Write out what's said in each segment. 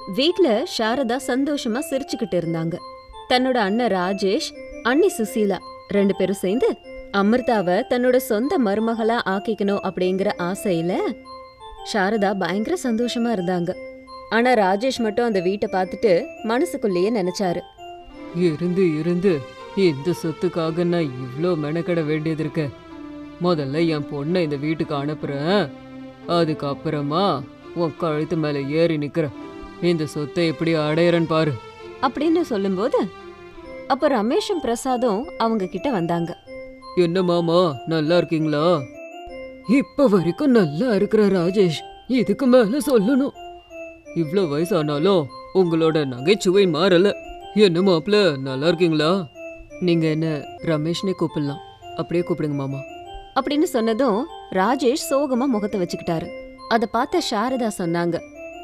வீட்ல சாரதா சந்தோஷமா சிரிச்சுக்கிட்டு இருந்தாங்க. தன்னோட அண்ணன் ராஜேஷ், அண்ணி சுசீலா 2 பேரும் சேர்ந்து அமிர்தாவை தன்னோட சொந்த மருமகளா ஆக்கிக்கணும் அப்படிங்கிற ஆசையில சாரதா பயங்கர சந்தோஷமா இருந்தாங்க. ஆனா ராஜேஷ் மட்டும் அந்த வீட்டை பார்த்துட்டு மனசுக்குள்ளேயே நினைச்சாரு, இருந்து இருந்து இந்த சொத்துக்காக நான் இவ்ளோ மெனக்கட வேண்டியது இருக்க. முதல்ல என் பொண்ணை இந்த வீட்டுக்கு அனுப்புறேன், அதுக்கப்புறமா உன் கழுத்து மேல ஏறி நிக்கிற. இந்த சொத்தை எப்படி அடையறன்னு பாரு அப்படின்னு சொல்லும்போது அப்ப ரமேஷும் பிரசாதும் அவங்க கிட்ட வந்தாங்க. என்ன மாமா, நல்லா இருக்கீங்களா? இப்ப வரைக்கும் நல்லா இருக்கிற ராஜேஷ், இதுக்கு மேல சொல்லணும். இவ்ளோ வயசானாலும் உங்களோட நகைச்சுவை மாறல. என்ன மாப்ள, நல்லா இருக்கீங்களா? நீங்க என்ன ரமேஷ்னே கூப்பிடலாம், அப்படியே கூப்பிடுங்க மாமா அப்படின்னு சொன்னதும் ராஜேஷ் சோகமா முகத்தை வச்சுக்கிட்டாரு. அத பார்த்த சாரதா சொன்னாங்க,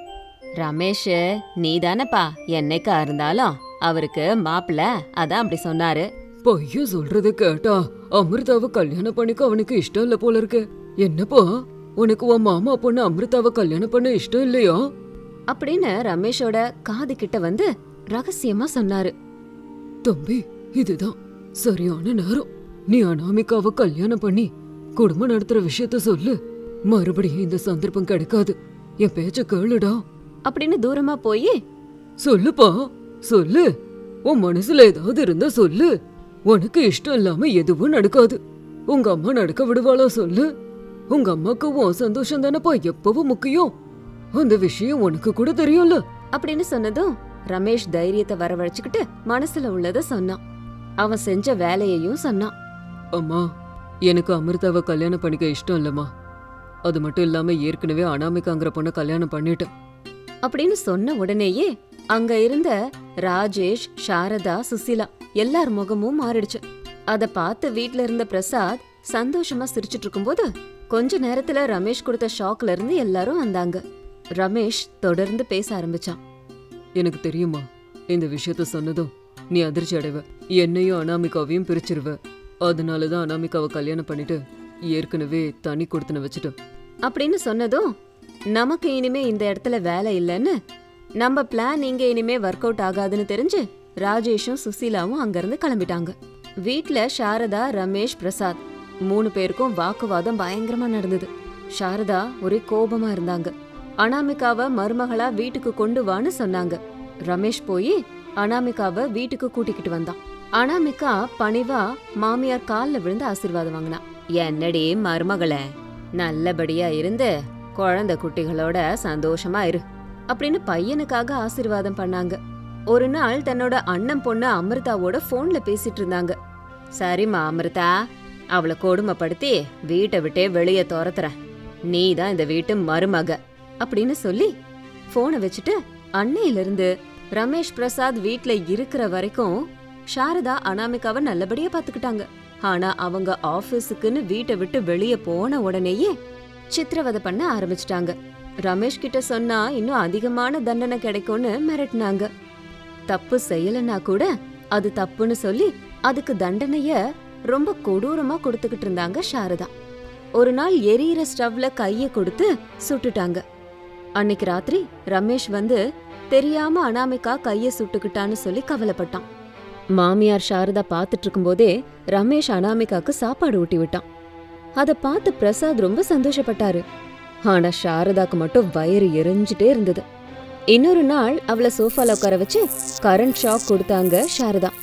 ரமேஷ் நீதானப்பா என்னைக்கா இருந்தாலும் அவருக்கு மாப்பிள்ள, அதான் அப்படி சொன்னாரு. பையன் சொல்றத கேட்டா அமிர்தாவை கல்யாணம் பண்ணிக்க அவனுக்கு இஷ்டம் இல்ல போல இருக்கு. என்னப்பா, உனக்கு உன் மாமா பொண்ணு அமிர்தாவை கல்யாணம் பண்ண இஷ்டம் இல்லையா அப்படின்னு ரமேஷோட காது கிட்ட வந்து ரகசியமா சொன்னாரு. தம்பி, இதுதான் சரியான நேரம். நீ அனாமிகாவை கல்யாணம் பண்ணி குடும்பம் நடத்துற விஷயத்த சொல்லு. மறுபடியும் இந்த சந்தர்ப்பம் கிடைக்காது. என் பேச்ச கேளுடா அப்படின்னு தூரமா போய் சொல்லுப்பா, சொல்லு. உன் மனசுல ஏதாவது இருந்தா சொல்லு. உனக்கு இஷ்டம் இல்லாம எதுவும் நடக்காது. உங்க அம்மா நடக்க விடுவாளா சொல்லு. உங்க அம்மாக்கு உன் சந்தோஷம் தானப்பா எப்பவும் முக்கியம். அந்த விஷயம் உனக்கு கூட தெரியும்ல அப்படின்னு சொன்னதும் ரமேஷ் தைரியத்தை வரவழைச்சுக்கிட்டு மனசுல உள்ளத சொன்னான். அவன் செஞ்ச வேலையையும் சொன்னான். அம்மா, எனக்கு அமிர்தாவை கல்யாணம் பண்ணிக்க இஷ்டம் இல்லம்மா. அது மட்டும் இல்லாம ஏற்கனவே அனாமிகாங்கிற பொண்ணை கல்யாணம் பண்ணிட்டேன் அப்படின்னு சொன்ன உடனேயே அங்க இருந்த ராஜேஷ், சாரதா, சுசீலா எல்லார் முகமும் மாறிடுச்சு. அத பார்த்து வீட்ல இருந்த பிரசாத் சந்தோஷமா சிரிச்சிட்டு இருக்கும்போது கொஞ்ச நேரத்துல ரமேஷ் கொடுத்த ஷாக்ல இருந்து எல்லாரும் வந்தாங்க. ரமேஷ் தொடர்ந்து பேச ஆரம்பிச்சான். எனக்கு தெரியுமா, இந்த விஷயத்த சொன்னதும் நீ அதிர்ச்சி அடைவ. என்னையும் அனாமிகாவையும் பிரிச்சிருவ. அதனாலதான் அனாமிகாவை கல்யாணம் பண்ணிட்டு ஏற்கனவே தனி கொடுத்துன வச்சுட்டேன் அப்படின்னு சொன்னதும் நமக்கு இனிமே இந்த இடத்துல வேலை இல்லைன்னு, நம்ம பிளான் இங்க இனிமே ஒர்க் அவுட் ஆகாதுன்னு தெரிஞ்சு ராஜேஷும் சுசீலாவும் அங்கிருந்து கிளம்பிட்டாங்க. வீட்ல சாரதா, ரமேஷ், பிரசாத் 3 பேருக்கும் வாக்குவாதம் பயங்கரமா நடந்தது. சாரதா ஒரே கோபமா இருந்தாங்க. அனாமிகாவை மருமகளா வீட்டுக்கு கொண்டு வான்னு சொன்னாங்க. ரமேஷ் போய் அனாமிகாவை வீட்டுக்கு கூட்டிக்கிட்டு வந்தான். அனாமிகா பணிவா மாமியார் கால்ல விழுந்து ஆசீர்வாதம் வாங்கினா. என்னடி மருமகளே, நல்லபடியா இருந்து குழந்தை குட்டிகளோட சந்தோஷமா இரு அப்படின்னு பையனுக்காக ஆசீர்வாதம் பண்ணாங்க. ஒரு நாள் தன்னோட அண்ணன் பொண்ணு அமிர்தாவோட போன்ல பேசிட்டு இருந்தாங்க. சரிம்மா அமிர்தா, அவளை கொடுமைப்படுத்தி வீட்டை விட்டே வெளியே துரத்துறேன். நீ தான் இந்த வீட்டு மருமக அப்படின்னு சொல்லி போனை வச்சுட்டு அன்னையில இருந்து ரமேஷ் பிரசாத் வீட்ல இருக்கிற வரைக்கும் சாரதா அனாமிகாவை நல்லபடியா பாத்துக்கிட்டாங்க. ஆனா அவங்க ஆபீஸுக்குன்னு வீட்டை விட்டு வெளியே போன உடனேயே சித்திரவதை பண்ண ஆரம்பிச்சிட்டாங்க. ரமேஷ் கிட்ட சொன்னா இன்னும் அதிகமான தண்டனை கிடைக்கும்னு மிரட்டினாங்க. தப்பு செய்யலன்னா கூட அது தப்புன்னு சொல்லி அதுக்கு தண்டனைய ரொம்ப கொடூரமா கொடுத்துக்கிட்டு இருந்தாங்க சாரதா. ஒரு நாள் எரியிற ஸ்டவ்ல கைய கொடுத்து சுட்டுட்டாங்க. அன்னைக்கு ராத்திரி ரமேஷ் வந்து தெரியாம அனாமிகா கைய சுட்டுக்கிட்டான்னு சொல்லி கவலைப்பட்டான். மாமியார் சாரதா பாத்துட்டு இருக்கும் போதே ரமேஷ் அனாமிகாக்கு சாப்பாடு ஊட்டி விட்டான். அத பார்த்து பிரசாத் ரொம்ப சந்தோஷப்பட்டாரு. ஆனா சாரதாக்கு மட்டும் வயிறு எரிஞ்சுட்டே இருந்தது. இன்னொரு நாள் அவளை சோஃபால உட்கார வச்சு கரண்ட் ஷாக் கொடுத்தாங்க சாரதா.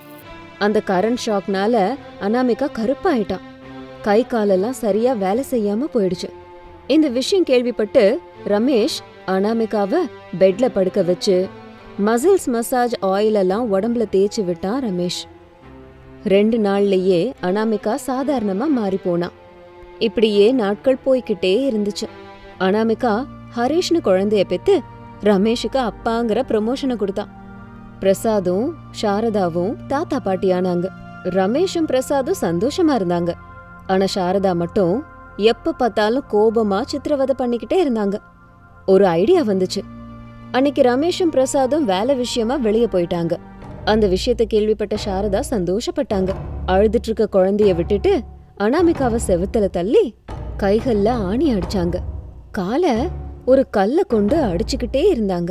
அந்த கரண்ட் ஷாக்னால அனாமிகா கருப்பாயிட்டான். கை காலெல்லாம் சரியா வேலை செய்யாம போயிடுச்சு. இந்த விஷயம் கேள்விப்பட்டு ரமேஷ் அனாமிகாவை பெட்ல படுக்க வச்சு மசில்ஸ் மசாஜ் ஆயில் எல்லாம் உடம்புல தேய்ச்சி விட்டான் ரமேஷ். 2 நாள்லயே அனாமிகா சாதாரணமா மாறி போனா. இப்படியே நாட்கள் போய்கிட்டே இருந்துச்சு. அனாமிகா ஹரீஷ்னு குழந்தைய பெத்து ரமேஷுக்கு அப்பாங்கிற ப்ரமோஷனை கொடுத்தான். பிரசாதும் சாரதாவும் தாத்தா பாட்டி ஆனாங்க. ரமேஷும் பிரசாதும் சந்தோஷமா இருந்தாங்க. ஆனா சாரதா மட்டும் எப்ப பார்த்தாலும் கோபமா சித்திரவதை பண்ணிக்கிட்டே இருந்தாங்க. ஒரு ஐடியா வந்துச்சு. அன்னைக்கு ரமேஷும் பிரசாதும் வேலை விஷயமா வெளியே போயிட்டாங்க. அந்த விஷயத்தை கேள்விப்பட்ட சாரதா சந்தோஷப்பட்டாங்க. அழுதுட்டு இருக்க குழந்தைய விட்டுட்டு அனாமிகாவை செவுத்துல தள்ளி கைகள்ல ஆணி அடிச்சாங்க. காலை ஒரு கல்ல கொண்டு அடிச்சுக்கிட்டே இருந்தாங்க.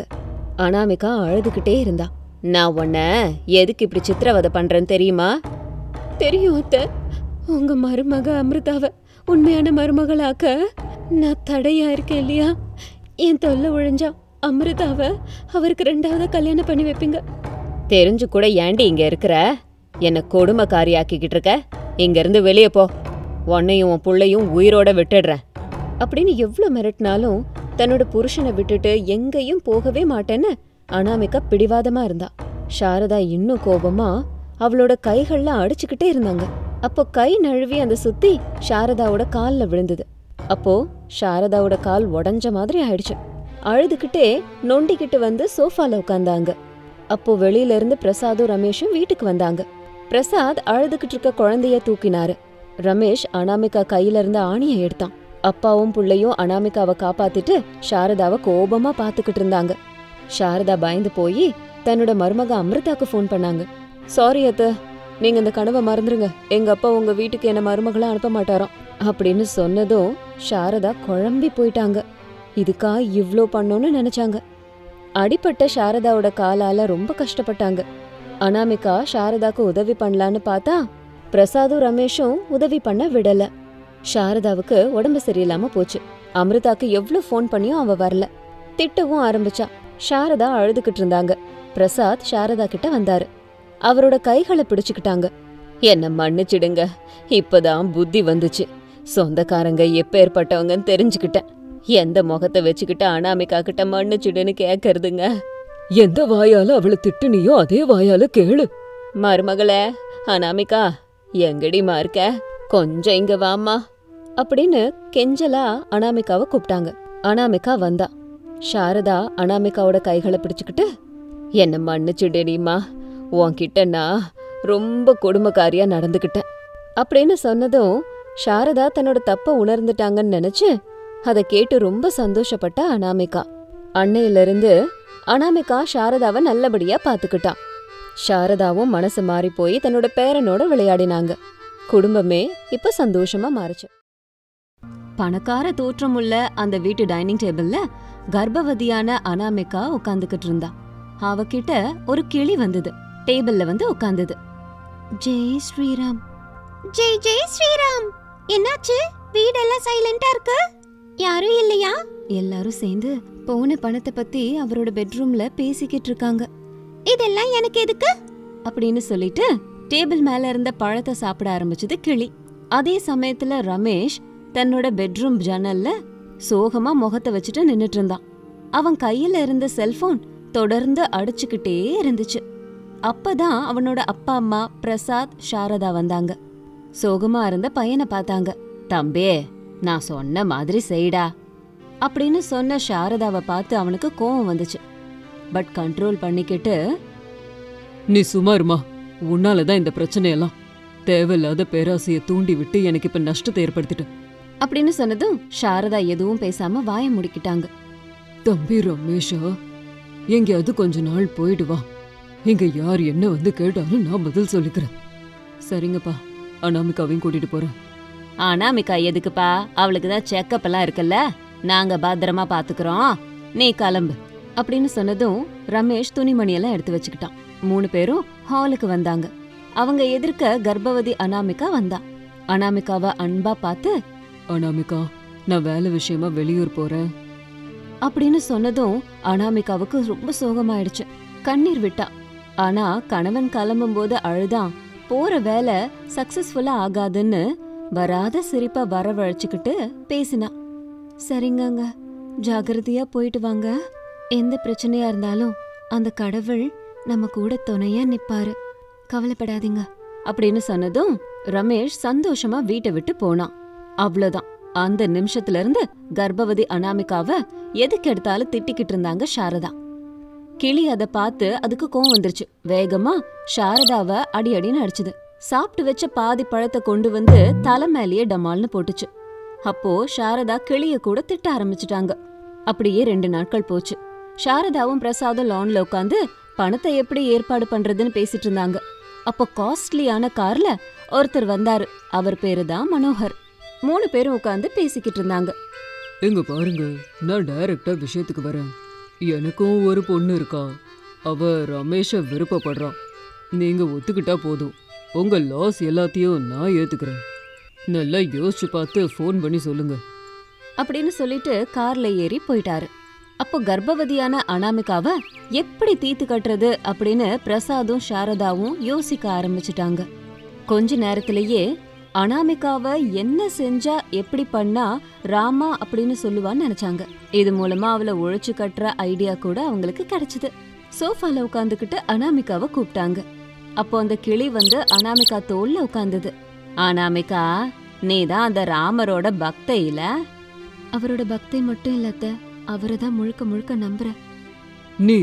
அனாமிகா அழுதுகிட்டே இருந்தா. நான் உன்ன எதுக்கு இப்படி சித்திரவதை பண்றேன்னு தெரியுமா? தெரியும் அத்தை. உங்க மருமக அமிர்தாவ உண்மையான மருமகளாக்க நான் தடையா இருக்கேன் இல்லையா? என் தொல்லை ஒழிஞ்சா அமிர்தாவ அவருக்கு 2வது கல்யாணம் பண்ணி வைப்பீங்க. தெரிஞ்சு கூட ஏண்டி இங்க இருக்கிற? என்ன கொடுமைக்காரியாக்கிக்கிட்டு இருக்க? இங்க இருந்து வெளியே போ. உன்னையும் உன் புள்ளையும் உயிரோட விட்டுடுறேன் அப்படின்னு எவ்வளவு மிரட்டினாலும் தன்னோட புருஷனை விட்டுட்டு எங்கேயும் போகவே மாட்டேன்னு அனாமிகா பிடிவாதமா இருந்தா. சாரதா இன்னும் கோபமா அவளோட கைகள்ல அடிச்சுக்கிட்டே இருந்தாங்க. அப்போ கை நழுவி அந்த சுத்தி சாரதாவோட கால்ல விழுந்தது. அப்போ சாரதாவோட கால் உடஞ்ச மாதிரி ஆயிடுச்சு. அழுதுகிட்டே நொண்டிக்கிட்டு வந்து சோஃபால உட்காந்தாங்க. அப்போ வெளியில இருந்து பிரசாதும் ரமேஷும் வீட்டுக்கு வந்தாங்க. பிரசாத் அழுதுகிட்டு இருக்க குழந்தைய தூக்கினாரு. ரமேஷ் அனாமிகா கையில இருந்த ஆணியை எடுத்தான். அப்பாவும் புள்ளையும் அனாமிகாவை காப்பாத்திட்டு சாரதாவை கோபமா பாத்துக்கிட்டு இருந்தாங்க. சாரதா பயந்து போய் தன்னோட மருமக அமிர்தாக்கு ஃபோன் பண்ணாங்க. சாரி அத்த, நீங்க இந்த கனவை மறந்துருங்க. எங்க அப்பா உங்க வீட்டுக்கு என்ன மருமகளை அனுப்ப மாட்டாராம் அப்படின்னு சொன்னதும் சாரதா குழம்பி போயிட்டாங்க. இதுக்கா இவ்ளோ பண்ணோன்னு நினைச்சாங்க. அடிப்பட்ட சாரதாவோட காலால ரொம்ப கஷ்டப்பட்டாங்க. அனாமிகா சாரதாக்கு உதவி பண்ணலான்னு பார்த்தா பிரசாதும் ரமேஷும் உதவி பண்ண விடல. சாரதாவுக்கு உடம்பு சரியில்லாம போச்சு. அமிர்தாக்கு எவ்வளவு ஃபோன் பண்ணியும் அவ வரல. திட்டவும் ஆரம்பிச்சா. சாரதா அழுதுகிட்டு இருந்தாங்க. பிரசாத் சாரதா கிட்ட வந்தாரு. அவரோட கைகளை பிடிச்சுக்கிட்டாங்க. என்ன மன்னிச்சிடுங்க, இப்பதான் புத்தி வந்துச்சு. சொந்தக்காரங்க எப்பேற்பட்டவங்கன்னு தெரிஞ்சுக்கிட்டேன். எந்த முகத்தை வச்சுக்கிட்ட அனாமிகா கிட்ட மன்னிச்சிடுன்னு கேக்குறதுங்க? எந்த வாயால அவளை திட்டுனியோ அதே வாயால கேளு. மருமகளே, அனாமிகா எங்கடிமா இருக்க? கொஞ்சம் இங்க வாமா அப்படின்னு கெஞ்சலா அனாமிகாவை கூப்பிட்டாங்க. அனாமிகா வந்தா. சாரதா அனாமிகாவோட கைகளை பிடிச்சுக்கிட்டு, என்ன மன்னிச்சுடுமா, உன்கிட்ட நான் ரொம்ப கொடுமைக்காரியா நடந்துக்கிட்டேன் அப்படின்னு சொன்னதும் சாரதா தன்னோட தப்ப உணர்ந்துட்டாங்கன்னு நினைச்சு அதை கேட்டு ரொம்ப சந்தோஷப்பட்ட அனாமிகா. அன்னையிலிருந்து அனாமிகா சாரதாவை நல்லபடியா பாத்துக்கிட்டான். சாரதாவும் மனசு மாறி போய் தன்னோட பேரனோட விளையாடினாங்க. குடும்பமே இப்ப சந்தோஷமா மாறுச்சு. பணக்கார தோற்றமுள்ள அந்த வீட்டு டைனிங் டேபிள்ல கர்ப்பவதியான அனாமிகா உட்காந்துக்கிட்டு இருந்தா. அவகிட்ட ஒரு கிளி வந்தது. டேபிள்ல வந்து உட்கார்ந்தது. ஜெய் ஸ்ரீராம். ஜெய் ஜெய் ஸ்ரீராம். என்னாச்சு? வீடெல்லாம் சைலண்டா இருக்கு. யாரும் இல்லையா? எல்லாரும் சேர்ந்து போன பணத்தை பத்தி அவரோட பெட்ரூம்ல பேசிக்கிட்டு இருக்காங்க. இதெல்லாம் எனக்கு எதுக்கு அப்படின்னு சொல்லிட்டு டேபிள் மேல இருந்த பழத்தை சாப்பிட ஆரம்பிச்சது கிளி. அதே சமயத்துல ரமேஷ் தன்னோட பெட்ரூம் ஜன்னல்ல சோகமா முகத்தை வச்சுட்டு நின்னுட்டு இருந்தான். அவன் கையில இருந்த செல்போன் தொடர்ந்து அடிச்சுக்கிட்டே இருந்துச்சு. அப்பதான் அவனோட அப்பா அம்மா பிரசாத் சாரதா வந்தாங்க. சோகமா இருந்த பையனை பார்த்தாங்க. தம்பி, நான் சொன்ன மாதிரி செய்டா அப்படின்னு சொன்ன சாரதாவை பார்த்து அவனுக்கு கோவம் வந்துச்சு. பட் கண்ட்ரோல் பண்ணிக்கிட்டு, நீ சுமாருமா, உன்னாலதான் இந்த பிரச்சனையெல்லாம். தேவையில்லாத பேராசைய தூண்டி விட்டு எனக்கு இப்ப நஷ்டத்தை ஏற்படுத்திட்டு அப்படின்னு சொன்னதும் சாரதா எதுவும் பேசாம வாய முடிக்கிட்டாங்க. தம்பி ரமேஷா, எங்கேயாவது கொஞ்ச நாள் போயிடு வா. இங்க யார் என்ன வந்து கேட்டாலும் நான் பதில் சொல்லிக்கிறேன். சரிங்கப்பா, அனாமிகாவையும் கூட்டிட்டு போறேன். அனாமிகா எதுக்குப்பா? அவளுக்குதான் செக்கப் எல்லாம் இருக்குல்ல, நாங்க பத்திரமா பாத்துக்கிறோம், நீ கிளம்பு அப்படின்னு சொன்னதும் ரமேஷ் துணிமணியெல்லாம் எடுத்து வச்சுக்கிட்டான். 3 பேரும் ஹாலுக்கு வந்தாங்க. அவங்க எதிர்க்க கர்ப்பவதி அனாமிகா வந்தா. அனாமிகாவை அன்பா பார்த்து, அனாமிகா, நான் வேலை விஷயமா வெளியூர் போறேன் அப்படின்னு சொன்னதும் அனாமிகாவுக்கு ரொம்ப சோகமாயிடுச்சு. கண்ணீர் விட்டா. ஆனா கணவன் கிளம்பும் போது அழுதான். போற வேலை சக்சஸ்ஃபுல்லா ஆகாதுன்னு வராத சிரிப்பா வரவழைச்சுக்கிட்டு பேசினா. சரிங்கங்க, ஜாகிரதையா போயிட்டு வாங்க. எந்த பிரச்சனையா இருந்தாலும் அந்த கடவுள் நம்ம கூட துணையா நிப்பாரு, கவலைப்படாதீங்க அப்படின்னு சொன்னதும் ரமேஷ் சந்தோஷமா வீட்டை விட்டு போனான். அவ்வளவுதான். அந்த நிமிஷத்துல இருந்து கர்ப்பவதி அனாமிகாவை எதுக்கு எடுத்தாலும் திட்டிக்கிட்டு இருந்தாங்க சாரதா. கிளி அதை பார்த்து அதுக்கு கோவம் வந்துருச்சு. வேகமா சாரதாவை அடி அடின்னு அடிச்சுது. சாப்பிட்டு வச்ச பாதி பழத்தை கொண்டு வந்து தலை மேலேயே டமால்னு போட்டுச்சு. அப்போ சாரதா கிளிய கூட திட்ட ஆரம்பிச்சுட்டாங்க. அப்படியே 2 நாட்கள் போச்சு. சாரதாவும் பிரசாதும் லான்ல உட்காந்து பணத்தை எப்படி ஏற்பாடு பண்றதுன்னு பேசிட்டு இருந்தாங்க. அப்போ காஸ்ட்லியான கார்ல ஒருத்தர் வந்தாரு. அவர் பேரு தான் மனோகர். 3 பேரும் உட்காந்து பேசிக்கிட்டு இருந்தாங்க. எங்க பாருங்க, நான் டைரக்டா விஷயத்துக்கு வரேன். எனக்கும் ஒரு பொண்ணு இருக்கா. அவ ரமேஷை விருப்பப்படுறான். நீங்க ஒத்துக்கிட்டா போதும். உங்க லாஸ் எல்லாத்தையும் நான் ஏத்துக்கிறேன். நல்லா யோசிச்சு பார்த்து ஃபோன் பண்ணி சொல்லுங்க அப்படின்னு சொல்லிட்டு கார்ல ஏறி போயிட்டாரு. அப்போ கர்ப்பவதியான அனாமிகாவை எப்படி தீத்து கட்டுறது அப்படின்னு பிரசாதும் சாரதாவும் யோசிக்க ஆரம்பிச்சிட்டாங்க. கொஞ்ச நேரத்திலேயே அனாமிகாவை என்ன செஞ்சா எப்படி பண்ணா ராமா அப்படின்னு சொல்லுவான்னு நினைச்சாங்க. இது மூலமா அவளை ஒழிச்சு கட்டுற ஐடியா கூட அவங்களுக்கு கிடைச்சது. சோஃபால உட்காந்துக்கிட்டு அனாமிகாவை கூப்பிட்டாங்க. அப்போ அந்த கிளி வந்து அனாமிகா தோல்ல உட்கார்ந்தது. அனாமிகா, நீதான் அந்த ராமரோட பக்தை இல்ல? அவரோட பக்தை மட்டும் இல்லத்த, அவரைதான் முழுக்க முழுக்க நம்புற. நீ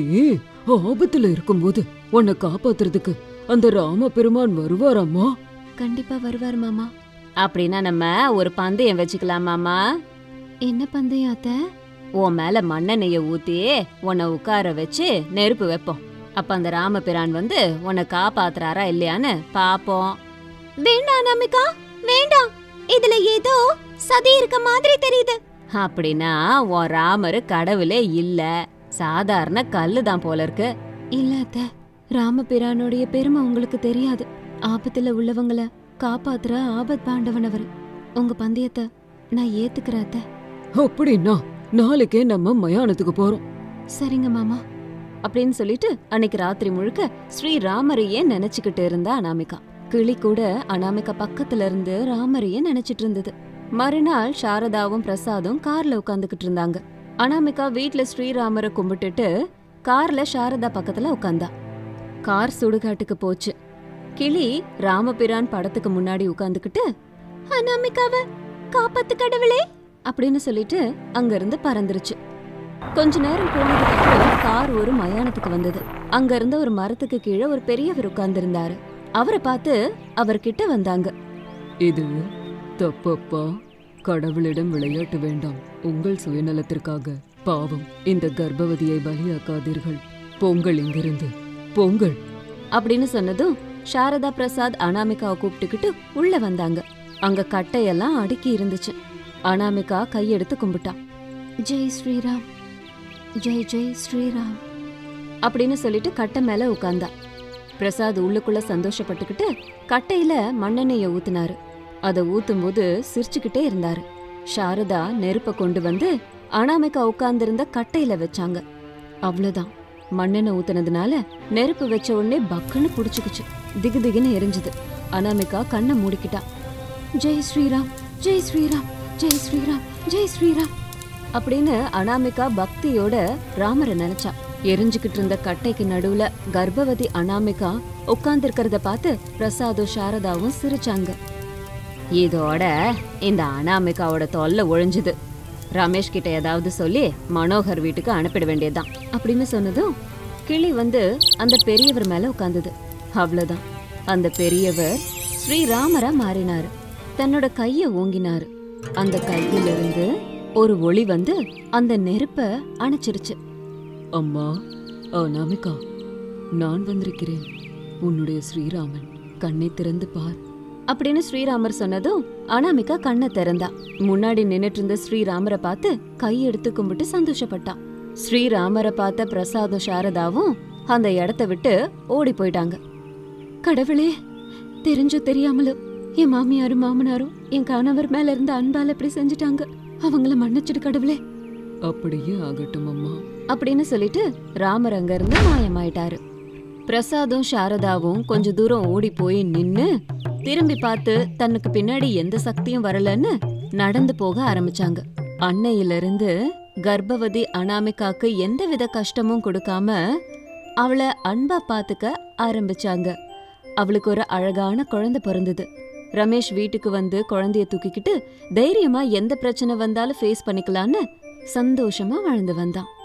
ஆபத்துல இருக்கும்போது உன்னை காப்பாத்துறதுக்கு அந்த ராம பெருமான் வருவாராமா? கண்டிப்பா வருவார் மாமா. அப்படின்னா நம்ம ஒரு பந்தயம் வச்சுக்கலாம் மாமா. என்ன பந்தயம் அத்த? உன் மேல மண்ணெண்ணெய ஊத்தி உன்னை உட்கார வச்சு நெருப்பு வைப்போம். அப்ப அந்த ராமபிரான் வந்து உன்னை காப்பாத்துறாரா இல்லையான்னு பாப்போம். வேண்டாம் அனாமிகா, வேண்டாம். இதுல ஏதோ சதி இருக்க மாதிரி தெரியுது. அப்படின்னா உன் ராமரு கடவுளே இல்ல, சாதாரண கல்லுதான் போல இருக்கு. இல்ல அத்த, ராமபிரானுடைய பெருமை உங்களுக்கு தெரியாது. ஆபத்துல உள்ளவங்கள காப்பாத்துற ஆபத் பாண்டவன் அவரு. உங்க பந்தயத்தை நான் ஏத்துக்கிறேன் அத்த. அப்படின்னா நாளைக்கே நம்ம மயானத்துக்கு போறோம். சரிங்க மாமா அப்படின்னு சொல்லிட்டு அன்னைக்கு ராத்திரி முழுக்க ஸ்ரீராமரையே நினைச்சுக்கிட்டு இருந்தா அனாமிகா. கிளி கூட அனாமிகா பக்கத்துல இருந்து ராமரையே நினைச்சிட்டு இருந்தது. மறுநாள் சாரதாவும் பிரசாதும் கார்ல உட்காந்துக்கிட்டு இருந்தாங்க. அனாமிகா வீட்ல ஸ்ரீராமரை கும்பிட்டுட்டு கார்ல சாரதா பக்கத்துல உட்காந்தா. கார் சுடுகாட்டுக்கு போச்சு. கிளி ராமபிரான் படத்துக்கு முன்னாடி உட்காந்துக்கிட்டு அனாமிகாவை காப்பாத்து கடவுளே அப்படின்னு சொல்லிட்டு அங்க இருந்து பறந்துருச்சு. கொஞ்ச நேரம் போனதுக்கு அப்புறம் கார் ஒரு மயானத்துக்கு வந்தது. அங்க இருந்த ஒரு மரத்துக்கு கீழே ஒரு பெரியவர் உட்கார்ந்திருந்தாரு. அவரை பார்த்து அவர்கிட்ட வந்தாங்க. இது தப்பப்பா, கடவுளிடம் விளையாட்டு வேண்டாம். உங்கள் சுயநலத்திற்காக பாவம் இந்த கர்ப்பவதியை பலியாக்காதீர்கள். பொங்கல் இங்கிருந்து பொங்கல் அப்படின்னு சொன்னதும் சாரதா பிரசாத் அனாமிகாவை கூப்பிட்டுக்கிட்டு உள்ள வந்தாங்க. அங்க கட்டையெல்லாம் அடுக்கி இருந்துச்சு. அனாமிகா கையெடுத்து கும்பிட்டான். ஜெய் ஸ்ரீராம், ஜெய் ஜெய் ஸ்ரீராம் அப்படின்னு சொல்லிட்டு கட்டை மேல உட்கார்ந்தா. பிரசாத் உள்ளுக்குள்ள சந்தோஷப்பட்டுக்கிட்டு கட்டையில மண்ணெண்ணெய ஊத்துனாரு. அதை ஊத்தும் போது சிரிச்சுக்கிட்டே இருந்தாரு. சாரதா நெருப்ப கொண்டு வந்து அனாமிகா உட்கார்ந்திருந்த கட்டையில வச்சாங்க. அவ்வளவுதான், மண்ணெண்ணெய் ஊத்துனதுனால நெருப்பு வச்ச உடனே பக்குன்னு புடிச்சுக்குச்சு. திகு திகுன்னு எரிஞ்சுது. அனாமிகா கண்ணை மூடிக்கிட்டா. ஜெய் ஸ்ரீராம், ஜெய் ஸ்ரீராம், ஜெய் ஸ்ரீராம், ஜெய் ஸ்ரீராம் அப்படின்னு அனாமிகா பக்தியோட ராமரை நினைச்சா. எரிஞ்சுக்கிட்டு இருந்த கட்டைக்கு நடுவுல கர்ப்பவதி அனாமிகா உட்கார்ந்திருக்கிறத பார்த்து பிரசாதும் சாரதாவும் சிரிச்சாங்க. இதோட இந்த அனாமிகாவோட தொல்லை ஒழிஞ்சுது. ரமேஷ் கிட்ட ஏதாவது சொல்லி மனோகர் வீட்டுக்கு அனுப்பிட வேண்டியதுதான் அப்படின்னு சொன்னதும் கிளி வந்து அந்த பெரியவர் மேல உட்கார்ந்தது. அவ்வளவுதான், அந்த பெரியவர் ஸ்ரீராமரா மாறினாரு. தன்னோட கைய ஓங்கினாரு. அந்த கையிலிருந்து ஒரு ஒளி வந்து அந்த நெருப்ப அணைச்சிருச்சு. அம்மா அனாமிகா, நான் வந்திருக்கிறேன். உன்னுடைய ஸ்ரீராமன், கண்ணை திறந்து பார் அப்படின்னு ஸ்ரீராமர் சொன்னதும் அனாமிகா கண்ணை திறந்தா. முன்னாடி நின்னுட்டு இருந்த ஸ்ரீராமரை பார்த்து கையெடுத்து கும்பிட்டு சந்தோஷப்பட்டான். ஸ்ரீராமரை பார்த்த பிரசாதும் சாரதாவும் அந்த இடத்த விட்டு ஓடி போயிட்டாங்க. கடவுளே, தெரிஞ்சோ தெரியாமலும் என் மாமியாரும் மாமனாரும் என் கணவர் மேல இருந்த அன்பால இப்படி செஞ்சுட்டாங்க. அவங்கள மன்னிச்சிடு கடவுளே. அப்படியே ஆகட்டும் அம்மா அப்படின்னு சொல்லிட்டு ராமர் அங்க இருந்து மாயமாயிட்டாரு. பிரசாதும் சாரதாவும் கொஞ்ச தூரம் ஓடி போய் நின்னு திரும்பி பார்த்து தனக்கு பின்னாடி எந்த சக்தியும் வரலன்னு நடந்து போக ஆரம்பிச்சாங்க. அன்னையிலிருந்து கர்ப்பவதி அனாமிகாக்கு எந்தவித கஷ்டமும் கொடுக்காம அவளை அன்பா பாத்துக்க ஆரம்பிச்சாங்க. அவளுக்கு ஒரு அழகான குழந்தை பிறந்தது. ரமேஷ் வீட்டுக்கு வந்து குழந்தைய தூக்கிக்கிட்டு தைரியமா எந்த பிரச்சனை வந்தாலும் ஃபேஸ் பண்ணிக்கலான்னு சந்தோஷமா வாழ்ந்து வந்தான்.